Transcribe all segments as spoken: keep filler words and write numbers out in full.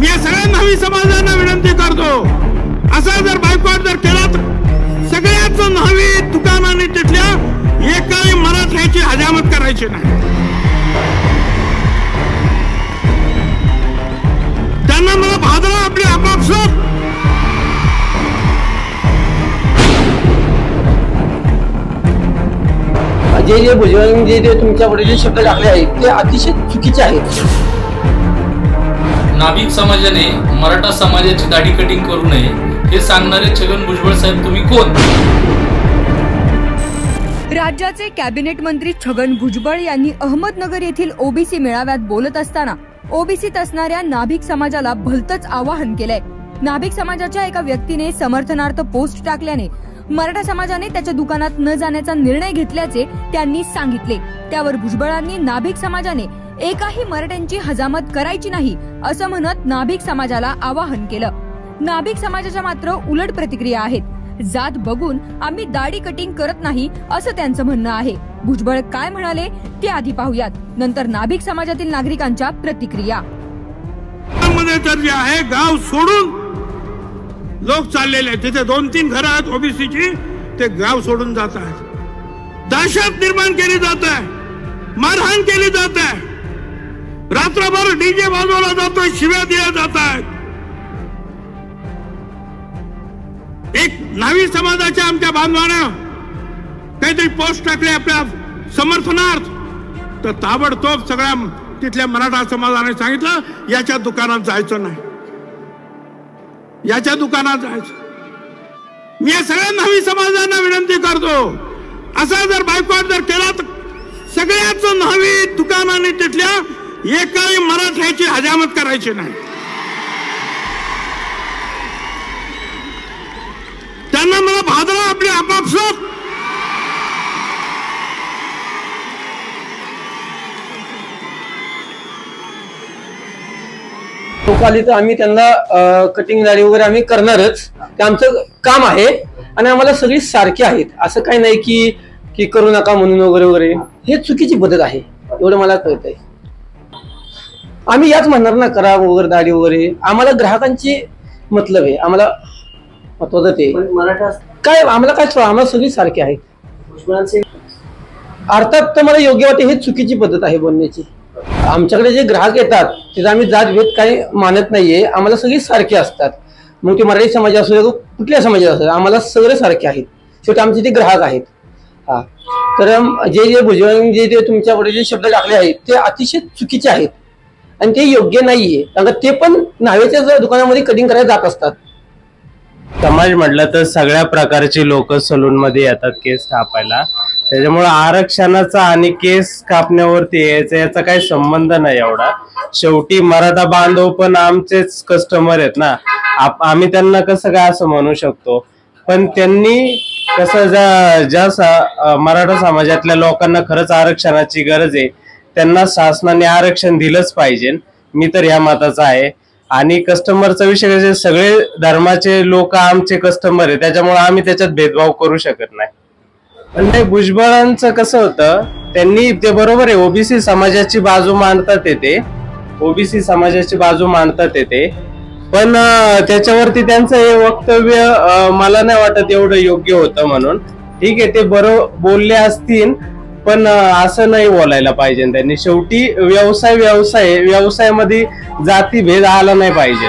मी सगळ्या नावी समाजांना विनंती करतो, असा जर बायकॉट जर केला तर सगळ्याच नावी दुकानाने तिथल्या एकाही मराठ्याची हजामत करायची नाही। त्यांना मला भादरा आपली आपापसात जे जे भुजबळ जे जे तुमच्याकडे जे शब्द टाकले आहेत ते अतिशय चुकीचे आहेत। नाभिक समाजाने मराठा समाजाची दाढी कटिंग करू नये हे सांगणारे छगन भुजबळ साहेब तुम्ही कोण? राज्याचे कॅबिनेट मंत्री छगन भुजबळ यांनी अहमदनगर येथील ओबीसी मेळाव्यात बोलत असताना ओबीसीत असणाऱ्या नाभिक समाजाला भलतंच आवाहन केलंय। नाभिक समाजाच्या एका व्यक्तीने समर्थनार्थ पोस्ट टाकल्याने मराठा समाजाने त्याच्या दुकानात न जाण्याचा निर्णय घेतल्याचे त्यांनी सांगितले। त्यावर भुजबळांनी नाभिक समाजाने एकाही मराठ्यांची हजामत करायची नाही असं म्हणत नाभिक समाजाला आवाहन केलं। नाभिक समाजाच्या मात्र उलट प्रतिक्रिया आहेत। जात बघून आम्ही दाढी कटिंग करत नाही असं त्यांचं म्हणणं आहे। भुजबळ काय म्हणाले ते आधी पाहूयात, नंतर नाभिक समाजातील नागरिकांच्या प्रतिक्रिया। जे आहे गाव सोडून लोक चाललेले आहेत, तिथे दोन तीन घरं आहेत ओबीसीची, ते गाव सोडून जात आहेत। दहशत निर्माण केली जात आहे, मारहाण केली जात आहे, रात्रभर डीजे वाजवला जातोय, शिव्या दिल्या जात आहेत। एक नावी समाजाच्या आमच्या बांधवानं काहीतरी पोस्ट टाकले आपल्या समर्थनार्थ, तर ताबडतोब सगळ्या तिथल्या मराठा समाजाने सांगितलं याच्या दुकानात जायचं नाही, याच्या दुकानात जायचं। मी सगळ्या नावी समाजांना विनंती करतो, असा जर बायकॉट जर केला तर सगळ्याच नावी दुकानाने तिथल्या एकाही मराठ्याची हजामत करायची नाही। त्यांना मला भादरा आपली आपापसात लोक आली तर आम्ही त्यांना कटिंग दाढी वगैरे आम्ही करणारच, ते आमचं काम आहे आणि आम्हाला सगळी सारखी आहेत। असं काही नाही की की करू नका म्हणून वगैरे वगैरे, हे चुकीची पद्धत आहे, एवढं मला कळतंय। आम्ही याच म्हणणार ना करा वगैरे दाढी वगैरे, आम्हाला ग्राहकांची मतलब आहे, आम्हाला महत्वाचं ते मराठा काय आम्हाला काय आम्हाला सगळी सारखी आहेत। अर्थात तर मला योग्य वाटते, हे चुकीची पद्धत आहे बोलण्याची। आमच्याकडे जे ग्राहक येतात तिथे आम्ही जात भेद काही मानत नाहीये, आम्हाला सगळी सारखी असतात। मग ते मराठी समाज असो कुठल्या समाजात असो, आम्हाला सगळे सारखे आहेत, शेवटी आमचे ते ग्राहक आहेत। हा तर जे जे भुजबळ जे जे तुमच्याकडे जे शब्द टाकले आहेत ते अतिशय चुकीचे आहेत आणि ते योग्य नाहीये, कारण ते पण नावेच्या दुकानामध्ये कटिंग करायला जात असतात। समाज म्हटलं तर सगळ्या प्रकारचे लोक सलून मध्ये येतात केस कापायला, त्याच्यामुळे आरक्षणाचा आणि केस कापण्यावरती यायचा याचा काही संबंध नाही एवढा। शेवटी मराठा बांधव पण आमचेच कस्टमर आहेत ना, आम्ही त्यांना कसं काय असं म्हणू शकतो। पण त्यांनी कसं ज्या ज्या मराठा समाजातल्या लोकांना खरंच आरक्षणाची गरज आहे त्यांना शासनाने आरक्षण दिलंच पाहिजे, मी तर या मताचा आहे। आणि कस्टमरचा विषय कसे सगळे धर्माचे लोक आमचे कस्टमर आहे, त्याच्यामुळे आम्ही त्याच्यात भेदभाव करू शकत नाही। पण ते भुजबळांचं कसं होतं, त्यांनी ते बरोबर आहे ओबीसी समाजाची बाजू मांडतात येते, ओबीसी समाजाची बाजू मांडतात येते, पण त्याच्यावरती त्यांचं हे वक्तव्य मला नाही वाटत एवढं योग्य होतं म्हणून। ठीक आहे, ते बरोबर बोलले असतील, पण असं नाही बोलायला पाहिजे त्यांनी। शेवटी व्यवसाय व्यवसाय व्यवसायामध्ये जाती भेद आला नाही पाहिजे।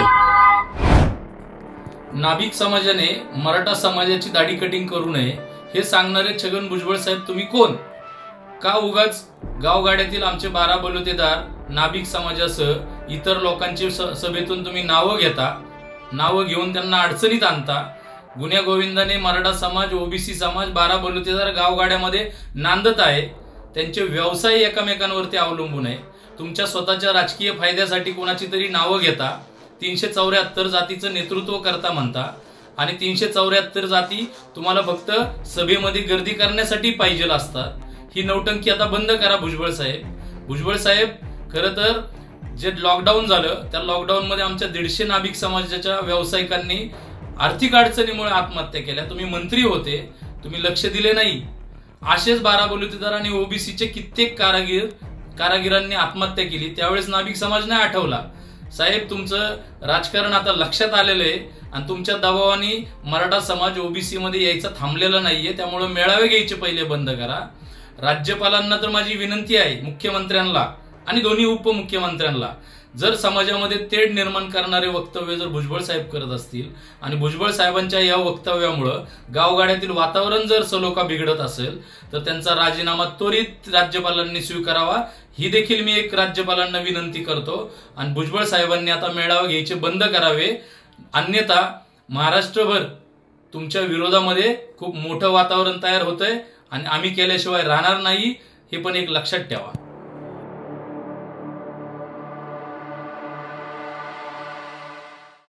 नाभिक समाजाने मराठा समाजाची दाढी कटिंग करू नये हे सांगणारे छगन भुजबळ साहेब तुम्ही कोण? का उगाच गावगाड्यातील आमचे बारा बलुतेदार नाभिक समाजासह इतर लोकांची सभेतून तुम्ही नावं घेता, नावं घेऊन त्यांना अडचणीत आणता। गुन्ह्या गोविंदाने मराठा समाज, ओबीसी समाज, बारा बलुतेदार गावगाड्यामध्ये नांदत आहे, त्यांचे व्यवसाय एकमेकांवरती अवलंबून आहे। तुमच्या स्वतःच्या राजकीय फायद्यासाठी कोणाची तरी नावं घेता, तीनशे चौऱ्याहत्तर जातीचं नेतृत्व करता म्हणता, आणि तीनशे चौऱ्याहत्तर जाती तुम्हाला फक्त सभेमध्ये गर्दी करण्यासाठी पाहिजे असतात। ही नौटंकी आता बंद करा भुजबळ साहेब। भुजबळ साहेब, खरं तर जे लॉकडाऊन झालं त्या लॉकडाऊन मध्ये आमच्या दीडशे नाभिक समाजाच्या व्यावसायिकांनी आर्थिक अडचणीमुळे आत्महत्या केल्या। तुम्ही मंत्री होते, तुम्ही लक्ष दिले नाही। असेच बारा बलुतेदार आणि ओबीसीचे कित्येक कारागीर कारागिरांनी आत्महत्या केली, त्यावेळेस नाभिक समाज नाही आठवला। साहेब तुमचं राजकारण आता लक्षात आलेलं आहे आणि तुमच्या दबावाने मराठा समाज ओबीसी मध्ये यायचा थांबलेला नाहीये, त्यामुळे मेळावे घ्यायचे पहिले बंद करा. राज्यपालांना तर माझी विनंती आहे, मुख्यमंत्र्यांना आणि दोन्ही उपमुख्यमंत्र्यांना, जर समाजामध्ये तेढ निर्माण करणारे वक्तव्य जर भुजबळ साहेब करत असतील आणि भुजबळ साहेबांच्या या वक्तव्यामुळं गावगाड्यातील वातावरण जर सलोखा बिघडत असेल तर त्यांचा राजीनामा त्वरित राज्यपालांनी स्वीकारावा, ही देखील मी एक राज्यपालांना विनंती करतो. आणि भुजबळ साहेबांनी आता मेळावे घ्यायचे बंद करावे, अन्यथा महाराष्ट्रभर तुमच्या विरोधामध्ये खूप मोठं वातावरण तयार होतंय आणि आम्ही केल्याशिवाय राहणार नाही, हे पण एक लक्षात ठेवा.